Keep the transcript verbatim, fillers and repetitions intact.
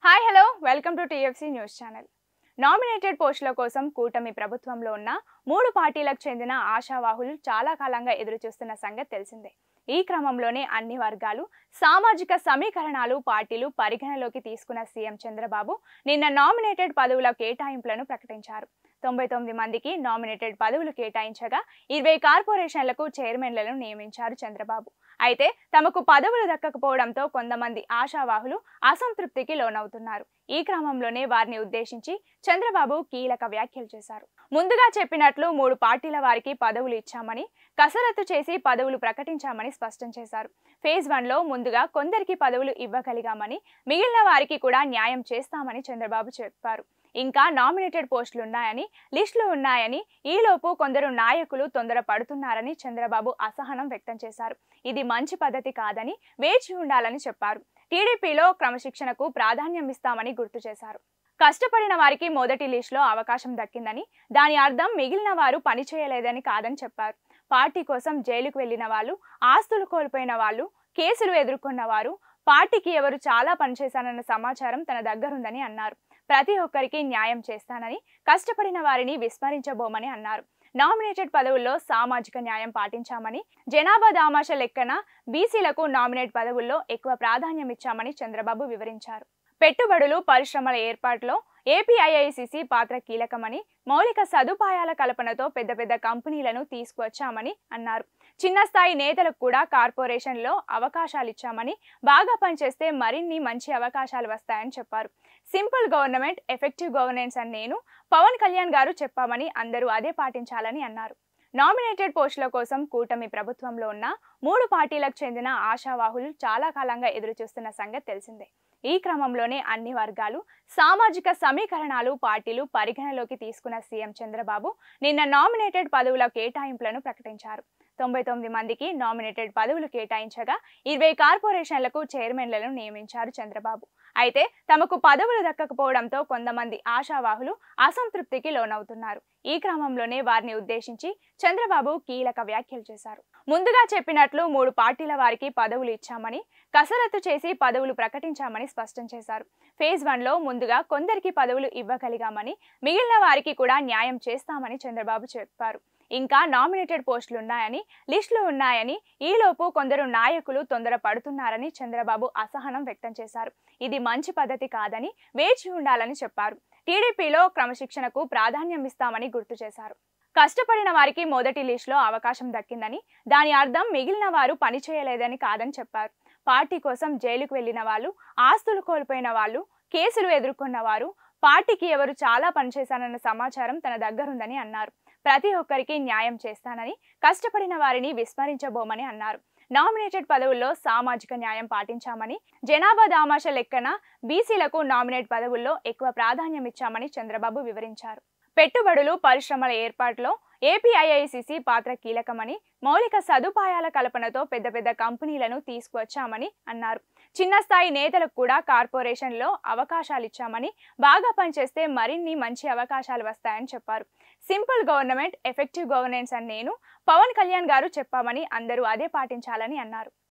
Hi hello welcome to TFC news channel. Nominated పోస్టుల కోసం కూటమి ప్రభుత్వంలో ఉన్న మూడు పార్టీలకు చెందిన ఆశావాహులు చాలా కాలంగా ఎదురుచూస్తున్న సంగతి తెలిసిందే. ఈ క్రమంలోనే అన్ని వర్గాలు సామాజిక సమీకరణాలు పార్టీలు పరిగణలోకి తీసుకున్న సీఎం చంద్రబాబు నిన్న నామినేటెడ్ పదవుల కేటాయింపులను ప్రకటించారు. తొంభై తొమ్మిది మందికి నామినేటెడ్ పదవులు కేటాయించగా ఇరవై కార్పొరేషన్లకు చైర్మన్లను నియమించారు చంద్రబాబు. అయితే తమకు పదవులు దక్కకపోవడంతో కొంతమంది ఆశావాహులు అసంతృప్తికి లోనవుతున్నారు. ఈ క్రమంలోనే వారిని ఉద్దేశించి చంద్రబాబు కీలక వ్యాఖ్యలు చేశారు. ముందుగా చెప్పినట్లు మూడు పార్టీల వారికి పదవులు ఇచ్చామని, కసరత్తు చేసి పదవులు ప్రకటించామని స్పష్టం చేశారు. ఫేజ్ వన్ లో ముందుగా కొందరికి పదవులు ఇవ్వగలిగామని, మిగిలిన వారికి కూడా న్యాయం చేస్తామని చంద్రబాబు చెప్పారు. ఇంకా నామినేటెడ్ పోస్టులున్నాయని, లిస్టులు ఉన్నాయని, ఈలోపు కొందరు నాయకులు తొందర పడుతున్నారని చంద్రబాబు అసహనం వ్యక్తం చేశారు. ఇది మంచి పద్ధతి కాదని, వేచి ఉండాలని చెప్పారు. టీడీపీలో క్రమశిక్షణకు ప్రాధాన్యం ఇస్తామని గుర్తు చేశారు. కష్టపడిన వారికి మొదటి లిస్టులో అవకాశం దక్కిందని, దాని అర్థం మిగిలిన వారు పని చేయలేదని కాదని చెప్పారు. పార్టీ కోసం జైలుకు వెళ్లిన వాళ్ళు, ఆస్తులు కోల్పోయిన వాళ్ళు, కేసులు ఎదుర్కొన్న వారు, పార్టీకి ఎవరు చాలా పనిచేశారన్న సమాచారం తన దగ్గరుందని అన్నారు. ప్రతి ఒక్కరికి న్యాయం చేస్తానని, కష్టపడిన వారిని విస్మరించబోమని అన్నారు. నామినేటెడ్ పదవుల్లో సామాజిక న్యాయం పాటించామని, జనాభా దామాష లెక్కన బీసీలకు నామినేట్ పదవుల్లో ఎక్కువ ప్రాధాన్యం ఇచ్చామని చంద్రబాబు వివరించారు. పెట్టుబడులు, పరిశ్రమల ఏర్పాటులో ఏపీఐఐసిసి పాత్ర కీలకమని, మౌలిక సదుపాయాల కల్పనతో పెద్ద పెద్ద కంపెనీలను తీసుకువచ్చామని అన్నారు. చిన్న స్థాయి నేతలకు కూడా కార్పొరేషన్లో అవకాశాలు ఇచ్చామని, బాగా పనిచేస్తే మరిన్ని మంచి అవకాశాలు వస్తాయని చెప్పారు. సింపుల్ గవర్నమెంట్, ఎఫెక్టివ్ గవర్నెన్స్ అని నేను, పవన్ కళ్యాణ్ గారు చెప్పామని, అందరూ అదే పాటించాలని అన్నారు. నామినేటెడ్ పోస్టుల కోసం కూటమి ప్రభుత్వంలో ఉన్న మూడు పార్టీలకు చెందిన ఆశావాహులు చాలా కాలంగా ఎదురుచూస్తున్న సంగతి తెలిసిందే. ఈ క్రమంలోనే అన్ని వర్గాలు సామాజిక సమీకరణాలు పార్టీలు పరిగణలోకి తీసుకున్న సీఎం చంద్రబాబు నిన్న నామినేటెడ్ పదవుల కేటాయింపులను ప్రకటించారు. తొంభై తొమ్మిది మందికి నామినేటెడ్ పదవులు కేటాయించగా ఇరవై కార్పొరేషన్లకు చైర్మన్లను నియమించారు చంద్రబాబు. అయితే తమకు పదవులు దక్కకపోవడంతో కొంతమంది ఆశావాహులు అసంతృప్తికి లోనవుతున్నారు. ఈ క్రమంలోనే వారిని ఉద్దేశించి చంద్రబాబు కీలక వ్యాఖ్యలు చేశారు. ముందుగా చెప్పినట్లు మూడు పార్టీల వారికి పదవులు ఇచ్చామని, కసరత్తు చేసి పదవులు ప్రకటించామని స్పష్టం చేశారు. ఫేజ్ వన్ లో ముందుగా కొందరికి పదవులు ఇవ్వగలిగామని, మిగిలిన వారికి కూడా న్యాయం చేస్తామని చంద్రబాబు చెప్పారు. ఇంకా నామినేటెడ్ పోస్టులున్నాయని, లిస్టులు ఉన్నాయని, ఈలోపు కొందరు నాయకులు తొందర పడుతున్నారని చంద్రబాబు అసహనం వ్యక్తం చేశారు. ఇది మంచి పద్ధతి కాదని, వేచి ఉండాలని చెప్పారు. టీడీపీలో క్రమశిక్షణకు ప్రాధాన్యం ఇస్తామని గుర్తు చేశారు. కష్టపడిన వారికి మొదటి లిస్టులో అవకాశం దక్కిందని, దాని అర్థం మిగిలిన వారు పని చేయలేదని కాదని చెప్పారు. పార్టీ కోసం జైలుకు వెళ్లిన వాళ్ళు, ఆస్తులు కోల్పోయిన వాళ్ళు, కేసులు ఎదుర్కొన్న వారు, పార్టీకి ఎవరు చాలా పనిచేశారన్న సమాచారం తన దగ్గరుందని అన్నారు. ప్రతి ఒక్కరికి న్యాయం చేస్తానని, కష్టపడిన వారిని విస్మరించబోమని అన్నారు. నామినేటెడ్ పదవుల్లో సామాజిక న్యాయం పాటించామని, జనాభా దామాష లెక్కన బీసీలకు నామినేట్ పదవుల్లో ఎక్కువ ప్రాధాన్యం ఇచ్చామని చంద్రబాబు వివరించారు. పెట్టుబడులు, పరిశ్రమల ఏర్పాటులో ఏపీఐఐసిసి పాత్ర కీలకమని, మౌలిక సదుపాయాల కల్పనతో పెద్ద పెద్ద కంపెనీలను తీసుకువచ్చామని అన్నారు. చిన్న స్థాయి నేతలకు కూడా కార్పొరేషన్లో అవకాశాలు ఇచ్చామని, బాగా పనిచేస్తే మరిన్ని మంచి అవకాశాలు వస్తాయని చెప్పారు. సింపుల్ గవర్నమెంట్, ఎఫెక్టివ్ గవర్నెన్స్ అని నేను, పవన్ కళ్యాణ్ గారు చెప్పామని, అందరూ అదే పాటించాలని అన్నారు.